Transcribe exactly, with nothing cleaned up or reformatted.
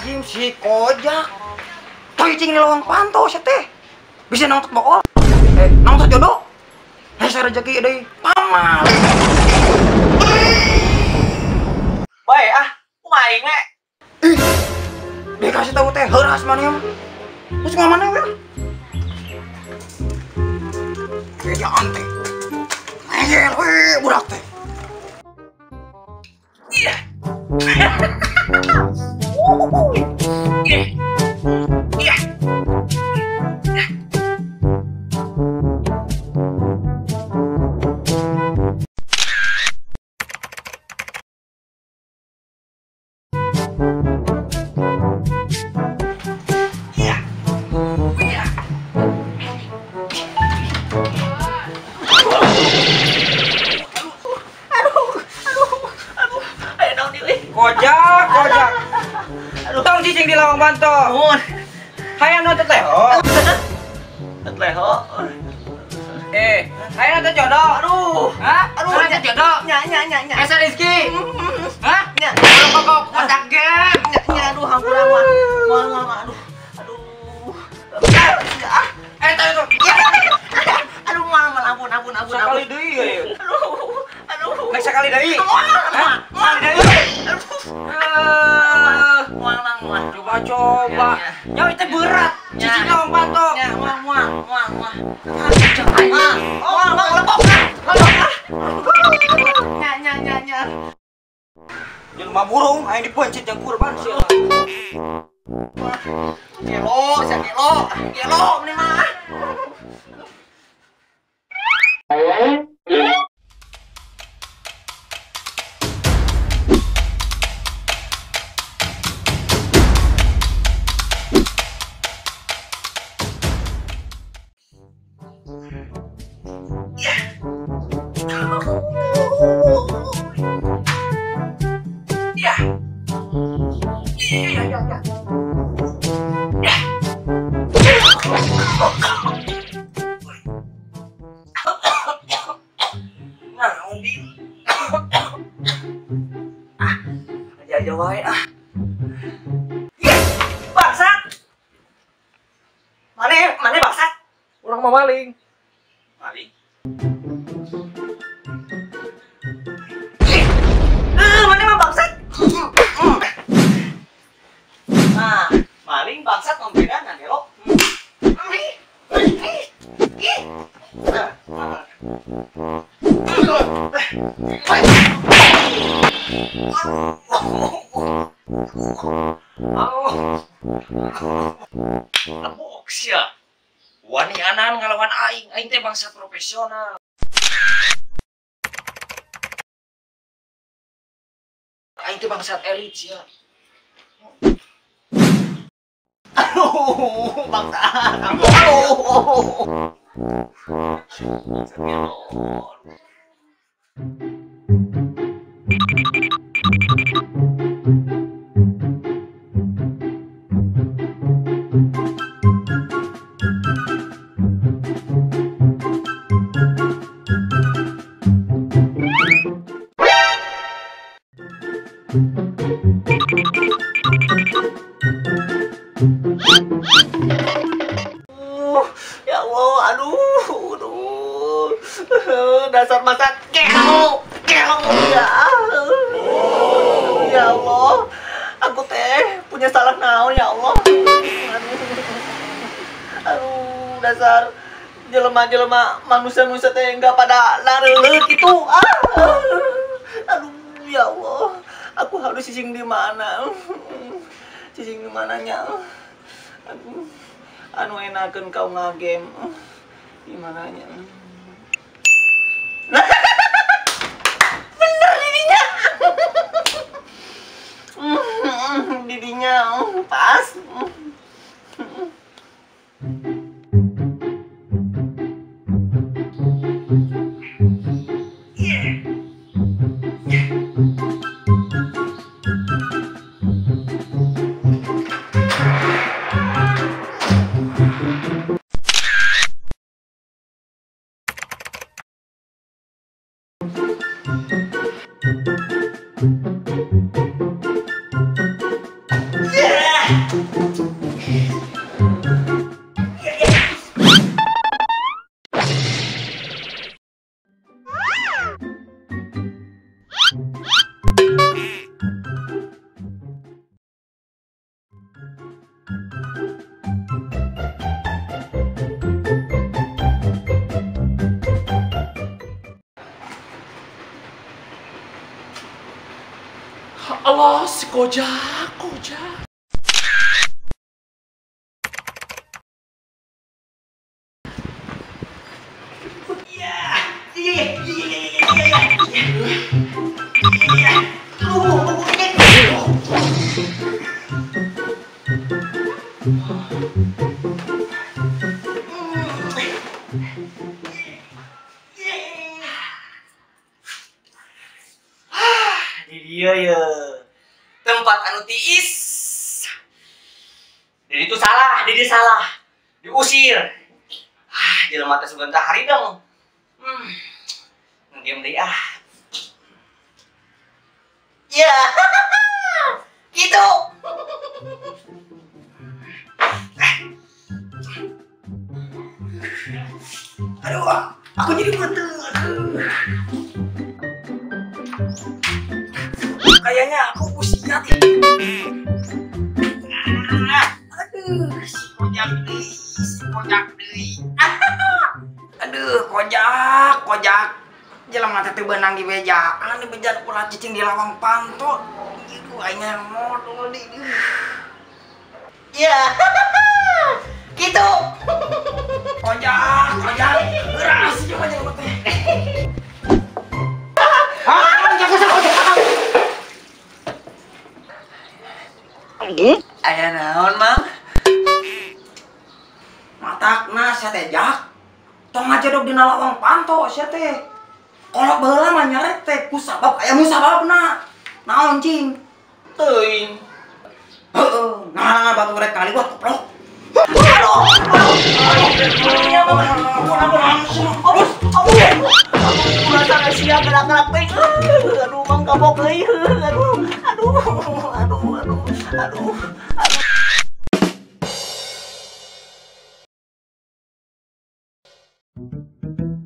Astagfirullahaladzim si Kojak. Toy cing di lawang pantau sih teh. Bisa nongtot bokol. Eh, nongtot jodoh. Hese rezeki deui pamal. Bae ah, kumaha aing we? Ih. Dikasih tahu teh heuras mah mah. Terus ngamana we? Kayak ante. Ngeyel we budak teh. Iya. Iya. Iya. Kojak, kojak. Tong cicing di lawang pantau. Nuhun. Hayang nonton leho. Tet leho. Eh, hayang nonton jodoh. Aduh. Hah? Aduh, Nonton jodoh. Nya nya nya nya. Esa Rizky. Hah? Nya. Kok kok kontak game. Nya nya aduh hampura mah. Moal moal mah aduh. Aduh. Ah, Eh, tahu tuh. aduh moal moal ampun ampun ampun. Sekali deui ya. Aduh. Aduh. Baik sekali deui. Hah? Sekali deui. Eh, Moal moal moal. coba-coba. Nyawa itu berat. Cicing lawang pantau. Nya moal moal moal moal. Ah, moal moal lepok. Lepok. Nya nya nya nya. Jelema burung aya dipencet yang kurban sih. Gelo, sa gelo. Gelo ini mah. Ya. Iya, iya, iya. Ya. Nah, Undin. Ah, aja-aja wae ah. Ya, bangsat. Mane, mane bangsat. Urang mah maling. Maling. Ah, mana mah bangsat? Nah, maling bangsat membedana gelo. Lepok sia. Wani anan ngalawan aing, aing teh bangsa profesional. Aing teh bangsat elit sia. Aduh, bangsat. Aduh. Uh, ya Allah, aduh, aduh, dasar masa kelo, kelo ya, ya Allah, aku teh punya salah naon ya Allah, aduh, aduh, dasar jelema-jelema manusia-manusia teh nggak pada lareuleut gitu, ah, aduh, ya Allah, aku harus cicing di mana, cicing di mananya, aduh. Anu enakeun kau ngagame gimana nya bener didinya didinya pas Yeah! si Kojak, Kojak. Iya, iya, iya, iya, iya, iya, iya. Aduh, dia ya tempat anu tiis. Jadi itu salah, jadi salah, diusir. Ah, jelema teh sugan hari dong. Hmm, diam deh ah. Ya, gitu. Aduh, aku jadi betul. Kayaknya aku usia deh. Aduh, si kojak deh, si kojak deh. Aduh, kojak, kojak. Jelema teh teu beunang di bejaan, di bejaan ulah cicing di lawang panto. Ieu kayaknya modal di dieu. Ya. Gitu. Kojak, kojak. Geras coba jelema teh. Ah, jangan kojak. Aya naon, Mang? Matakna sia teh Jak. Tong ngajodog dina lawang panto sia teh. Kolot baheula mah nyaret teh ku sabab aya musababna. Naon cing? Teuing. Heeh, ngarangan batu rek kali buat keplok. Aduh. Iya, Bang. Ampun, ampun, ampun. Ampun, ampun. Ulah sana sia gerak-gerak teh. Aduh, Mang kapok euy. Aduh, aduh, aduh, aduh, aduh, aduh.